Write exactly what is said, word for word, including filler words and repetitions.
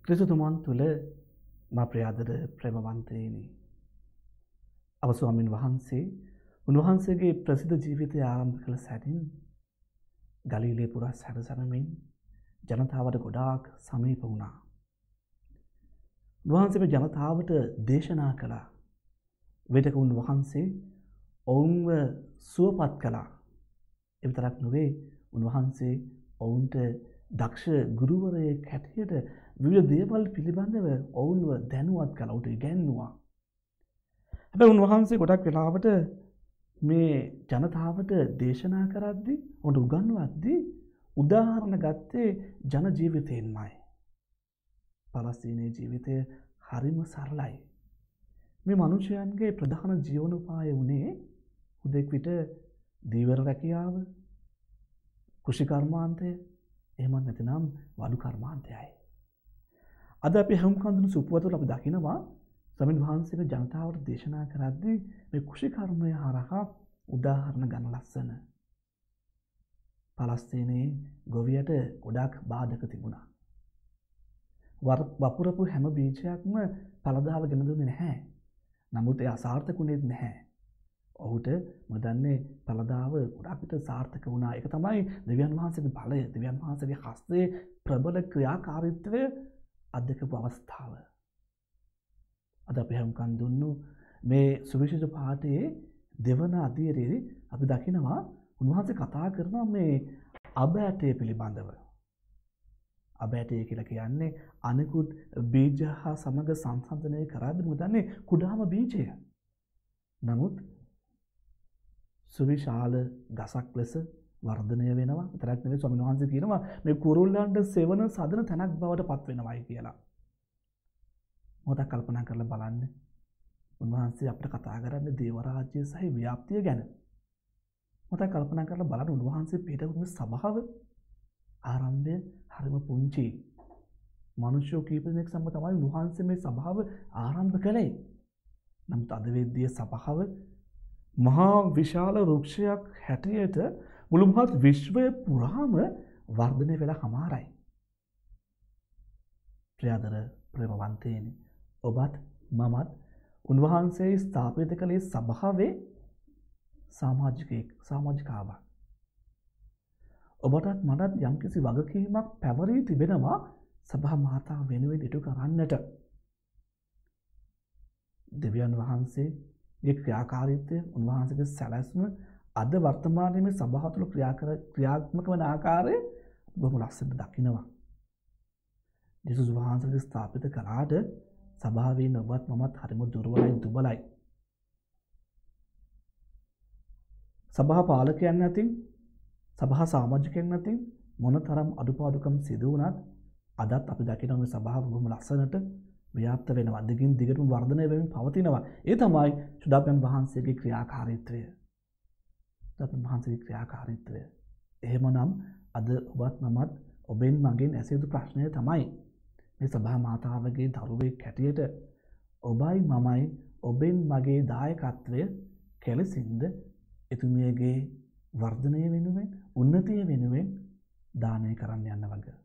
ක්‍රිස්තුතුමන් තුළ මා ප්‍රියාදර ප්‍රේමවන්තයිනි. අප ස්වාමීන් වහන්සේ උන්වහන්සේගේ ප්‍රසිද්ධ ජීවිතය ආරම්භ කළ සැනින් ගලීලේ පුරා සැරසැරමින් ජනතාවට ගොඩාක් සමීප වුණා. උන්වහන්සේ මේ ජනතාවට දේශනා කළා. වෙදක උන්වහන්සේ ඔවුන්ව සුවපත් කළා. ඒ විතරක් නොවේ උන්වහන්සේ ඔවුන්ට දක්ෂ ගුරුවරයෙක් හැටියට විවිධ දේවල් පිළිබඳව ඔවුන්ව දැනුවත් කළා. උට ඉගැන්නුවා. හැබැයි උන්වහන්සේ ගොඩක් වෙලාවට මේ ජනතාවට දේශනා කරද්දී උන්ට උගන්වද්දී උදාහරණ ගත්තේ ජන ජීවිතයෙන්මයි. පලස්තීනයේ ජීවිතය හරිම සරලයි. මේ මනුෂ්‍යයන්ගේ ප්‍රධාන ජීවනෝපාය වුණේ හුදෙක් විට දීවර රැකියාව, කෘෂිකර්මාන්තය, එහෙම නැතිනම් වඩු කර්මාන්තයයි. අද අපි හැමකන් දුන සුපුවතුල අපි දකිනවා ස්වාමීන් වහන්සේගේ ජනතාවට දේශනා කරද්දී මේ කෘෂිකර්මය හරහා උදාහරණ ගන්න ලස්සන. පලස්තීනයේ ගොවියට ගොඩක් බාධක තිබුණා. වපුරපු හැම බීජයක්ම පළදාව ගෙන දුන්නේ නැහැ. නමුත් ඒ අසාර්ථකුණෙත් නැහැ. ඔහුට මදන්නේ පළදාව ගොඩක් විට සාර්ථක වුණා. ඒක තමයි දෙවියන් වහන්සේගේ බලය, දෙවියන් වහන්සේගේ හස්තයේ ප්‍රබල ක්‍රියාකාරීත්වය අධ්‍යක්ෂක අවස්ථාව. අද අපි හැමකන් දුන්නු මේ සුවිශේෂ පාඨයේ දෙවන අධීරයේ අපි දකිනවා උන්වහන්සේ කතා කරනවා මේ අබෑටය පිළිබඳව. අබෑටය කියලා කියන්නේ අනිකුත් බීජ හා සමග සංසන්දනය කරද්දී මොකදන්නේ කුඩාම බීජය. නමුත් සුවිශාල ගසක් ලෙස වර්ධනය වෙනවා. විතරක් නෙවෙයි ස්වාමීන් වහන්සේ කියනවා මේ කුරුල්ලන්ට සෙවන සදන තැනක් බවට පත් වෙනවායි කියලා. මොකද කල්පනා කරලා බලන්න. උන්වහන්සේ අපිට කතා කරන්නේ දේව රාජ්‍ය සහ ව්‍යාප්තිය ගැන. මොකද කල්පනා කරලා බලන්න උන්වහන්සේ පිටුපිට සභාව ආරම්භය හරිම පුංචි. මිනිස්සු කීප දෙනෙක් සමග තමයි උන්වහන්සේ මේ සභාව ආරම්භ කළේ. නමුත් අද වෙද්දී සභාව මහා විශාල වෘක්ෂයක් හැටියට මුළු මහත් විශ්වය පුරාම වර්ධනය වෙලා හමාරයි. ප්‍රියදර ප්‍රේමවන්තයනි, ඔබත් මමත් උන්වහන්සේ ස්ථාපිත කළේ සභාවේ සමාජිකයෙක්, සමාජිකාවක්. ඔබටත් මටත් යම්කිසි වගකීමක් පැවරී තිබෙනවා සභා මාතාව වෙනුවෙන් ඉටු කරන්නට. දෙවියන් වහන්සේගේ ක්‍රියාකාරීත්වය, උන්වහන්සේගේ සැලැස්ම අද වර්තමානයේ මේ සභාව තුළ ක්‍රියාත්මක වන ආකාරය බොහොම ලස්සනට දකිනවා. යේසුස් වහන්සේ ස්ථාපිත කළාට සභාවේ ඔබත් මමත් හරිම දුර්වලයි, දුබලයි. සභා පාලකයන් නැතිව, සභා සමාජිකයන් නැතිව මොනතරම් අඩුපාඩුකම් සිදු වුණත් අදත් අපි දකිනවා මේ සභාව බොහොම ලස්සනට ව්‍යාප්ත වෙනවා. දිගින් දිගටම වර්ධනය වෙමින් පවතිනවා. ඒ තමයි සුදාපයන් වහන්සේගේ ක්‍රියාකාරීත්වය. සුදාපයන් වහන්සේගේ ක්‍රියාකාරීත්වය. එහෙමනම් අද ඔබත් මමත් ඔබෙන් මගෙන් ඇසිය යුතු ප්‍රශ්නය තමයි මේ සභා මාතාවගේ දරුවෙක් හැටියට ඔබයි මමයි ඔබෙන් මගේ දායකත්වය කෙලෙසින්ද එතුමියගේ වර්ධනය වෙනුවෙන්, උන්නතිය වෙනුවෙන් දානය කරන්න යන්න වගේ.